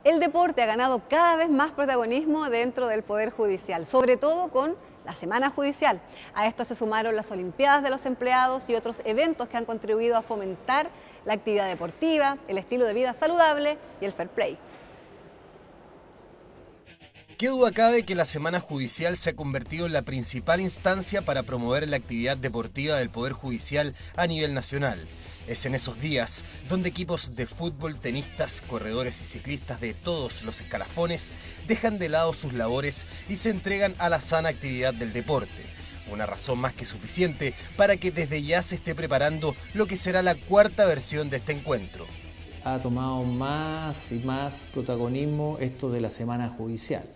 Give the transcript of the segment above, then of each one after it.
El deporte ha ganado cada vez más protagonismo dentro del Poder Judicial, sobre todo con la Semana Judicial. A esto se sumaron las Olimpiadas de los Empleados y otros eventos que han contribuido a fomentar la actividad deportiva, el estilo de vida saludable y el fair play. Qué duda cabe que la Semana Judicial se ha convertido en la principal instancia para promover la actividad deportiva del Poder Judicial a nivel nacional. Es en esos días donde equipos de fútbol, tenistas, corredores y ciclistas de todos los escalafones dejan de lado sus labores y se entregan a la sana actividad del deporte. Una razón más que suficiente para que desde ya se esté preparando lo que será la cuarta versión de este encuentro. Ha tomado más y más protagonismo esto de la Semana Judicial.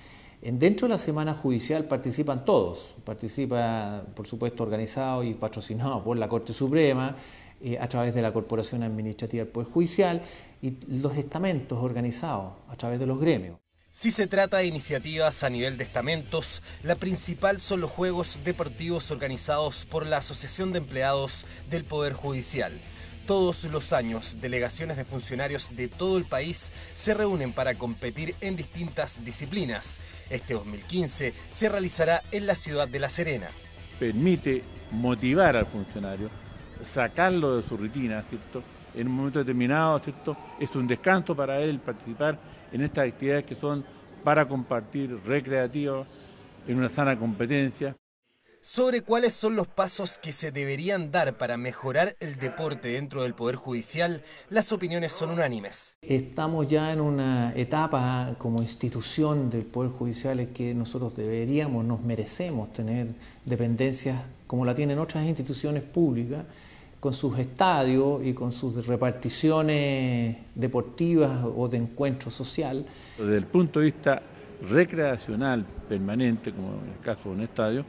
Dentro de la Semana Judicial participan todos, participa por supuesto organizado y patrocinado por la Corte Suprema, a través de la Corporación Administrativa del Poder Judicial y los estamentos organizados a través de los gremios. Si se trata de iniciativas a nivel de estamentos, la principal son los Juegos Deportivos organizados por la Asociación de Empleados del Poder Judicial. Todos los años, delegaciones de funcionarios de todo el país se reúnen para competir en distintas disciplinas. Este 2015 se realizará en la ciudad de La Serena. Permite motivar al funcionario, sacarlo de su rutina, ¿cierto? En un momento determinado, ¿cierto? Es un descanso para él participar en estas actividades que son para compartir, recreativas, en una sana competencia. Sobre cuáles son los pasos que se deberían dar para mejorar el deporte dentro del Poder Judicial, las opiniones son unánimes. Estamos ya en una etapa como institución del Poder Judicial en que nosotros deberíamos, nos merecemos tener dependencias como la tienen otras instituciones públicas, con sus estadios y con sus reparticiones deportivas o de encuentro social. Desde el punto de vista recreacional permanente, como en el caso de un estadio,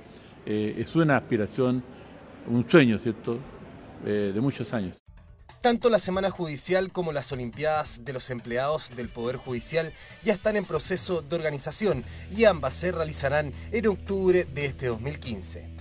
es una aspiración, un sueño, ¿cierto?, de muchos años. Tanto la Semana Judicial como las Olimpiadas de los Empleados del Poder Judicial ya están en proceso de organización y ambas se realizarán en octubre de este 2015.